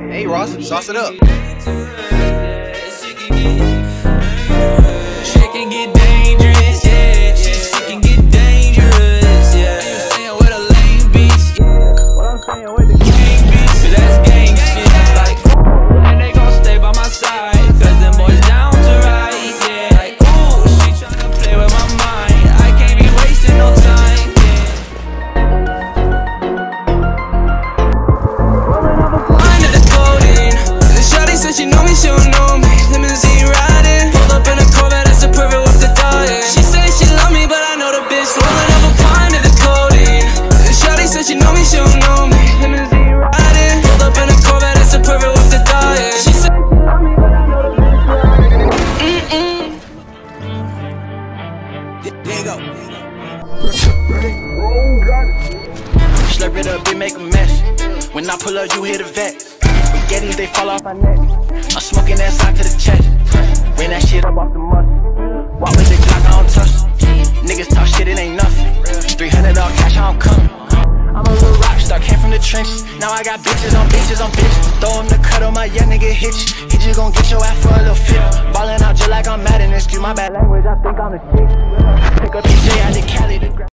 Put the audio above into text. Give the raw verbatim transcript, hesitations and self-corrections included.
Hey Ross, sauce it up. Shit can get dangerous, yeah. Shit can get dangerous, yeah. You staying with a lame bitch, yeah. What I'm saying with the gang bitch, cause that's gang shit. Like, and they gon' stay by my side, cause them boys down to ride, yeah. Like, ooh, she tryna play with my mind. I can't be wasting no time, yeah. Blind to the coding. The shawty said she know me, she don't know me. Limousine riding, pulled up in a Corvette, that's a perfect with the dying. She say she love me, but I know the bitch rolling up a pine to the codeine. The shawty said she know me, she don't know me. Limousine riding, pulled up in a Corvette, that's a perfect with the dying. She say she love me, but I know the bitch riding. Mm-mm. There you go. Slurp it up, it make a mess. When I pull up, you hear the vet. Spaghettis, they fall off my neck. I'm smoking that side to the chest. Ran that shit up off the mud. Walk with the Glock, I don't touch. Niggas talk shit, it ain't nothing. three hundred all cash, I don't come. I'm a little rock star, came from the trenches. Now I got bitches on bitches on bitches. Throw him the cut on my young nigga hitch. He just gon' get your ass for a little fit. Ballin' out just like I'm mad in excuse my bad language, I think I'm a shit. Pick up the J out the Cali to grab.